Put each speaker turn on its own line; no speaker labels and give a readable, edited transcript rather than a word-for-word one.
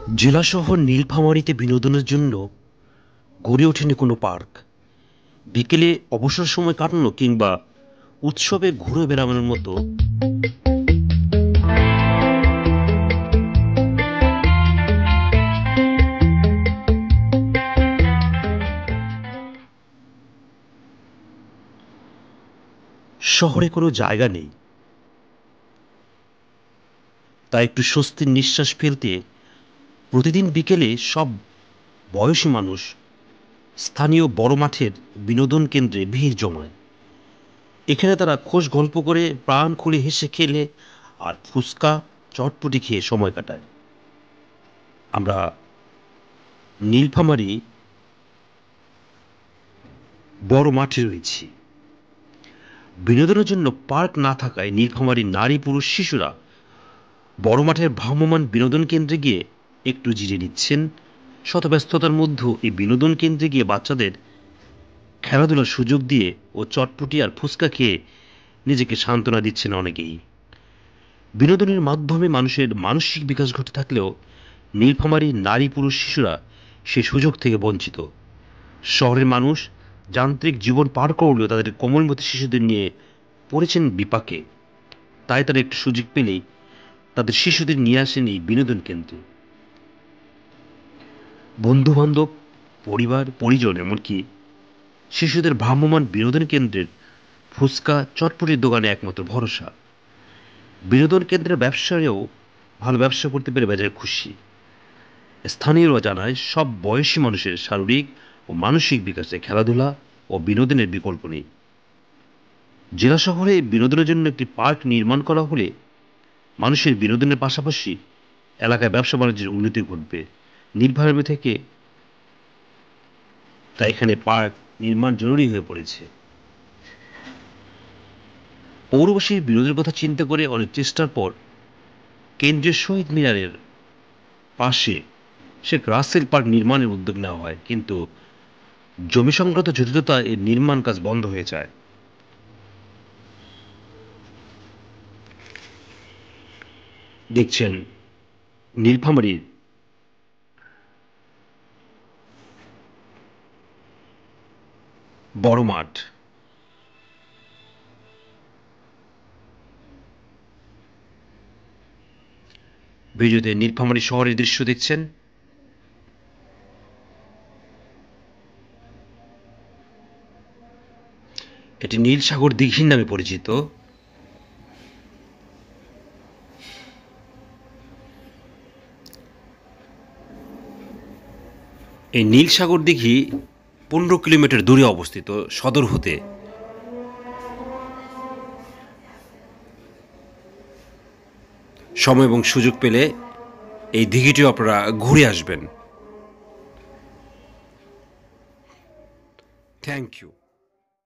জেলা শহর নীলফামারীতে বিনোদনের জন্য গড়ে ওঠেনি কোনো পার্ক। বিকেলে অবসর সময় কাটানো কিংবা উৎসবে ঘুরে বেড়ানোর মতো শহরে কোনো জায়গা নেই। তাই একটু স্বস্তির নিঃশ্বাস ফেলতে প্রতিদিন বিকেলে সব বয়সী মানুষ স্থানীয় বড় মাঠের বিনোদন কেন্দ্রে ভিড় জমায়। এখানে তারা খোশ গল্প করে, প্রাণ খুলে হেসে খেলে আর ফুচকা চটপটি খেয়ে সময় কাটায়। আমরা নীলফামারী বড় মাঠে রয়েছি। বিনোদনের জন্য পার্ক না থাকায় নীলফামারীর নারী পুরুষ শিশুরা বড় মাঠের ভ্রাম্যমাণ বিনোদন কেন্দ্রে গিয়ে একটু জিরে নিচ্ছেন। শত ব্যস্ততার মধ্যেও এই বিনোদন কেন্দ্রে গিয়ে বাচ্চাদের খেলাধুলার সুযোগ দিয়ে ও চটপটি আর ফুচকা খেয়ে নিজেকে সান্ত্বনা দিচ্ছেন অনেকেই। বিনোদনের মাধ্যমে মানুষের মানসিক বিকাশ ঘটে থাকলেও নীলফামারীর নারী পুরুষ শিশুরা সে সুযোগ থেকে বঞ্চিত। শহরের মানুষ যান্ত্রিক জীবন পার করলেও তাদের কোমলমতি শিশুদের নিয়ে পড়েছেন বিপাকে। তাই তারা একটু সুযোগ পেলেই তাদের শিশুদের নিয়ে আসেন এই বিনোদন কেন্দ্রে। বন্ধু বান্ধব, পরিবার পরিজন, এমনকি শিশুদের ভ্রাম্যমাণ বিনোদন কেন্দ্রের ফুচকা চটপটির দোকানে একমাত্র ভরসা। বিনোদন কেন্দ্রের ব্যবসায়ীও ভালো ব্যবসা করতে পেরে বাজারে খুশি। স্থানীয়রা জানায় সব বয়সী মানুষের শারীরিক ও মানসিক বিকাশে খেলাধুলা ও বিনোদনের বিকল্প নেই। জেলা শহরে বিনোদনের জন্য একটি পার্ক নির্মাণ করা হলে মানুষের বিনোদনের পাশাপাশি এলাকায় ব্যবসা বাণিজ্যের উন্নতি ঘটবে। নীলফামারী থেকে তাই এখানে পার্ক নির্মাণ জরুরি হয়ে পড়েছে। পৌরবাসীর বিনোদনের কথা চিন্তা করে অনেক চেষ্টার পর কেন্দ্রীয় শহীদ মিনারের পাশে শেখ রাসেল পার্ক নির্মাণের উদ্যোগ নেওয়া হয়, কিন্তু জমি সংক্রান্ত জটিলতায় এর নির্মাণ কাজ বন্ধ হয়ে যায়। দেখছেন নীলফামারীর বড় মাঠ। ভিডিওতে নীলফামারী শহরের দৃশ্য দেখছেন। এটি নীল সাগর দিঘির নামে পরিচিত। এই নীল সাগর দিঘি 15 কিলোমিটার দূরে অবস্থিত সদর হতে। সময় এবং সুযোগ পেলে এই দিঘিটিও আপনারা ঘুরে আসবেন। Thank you.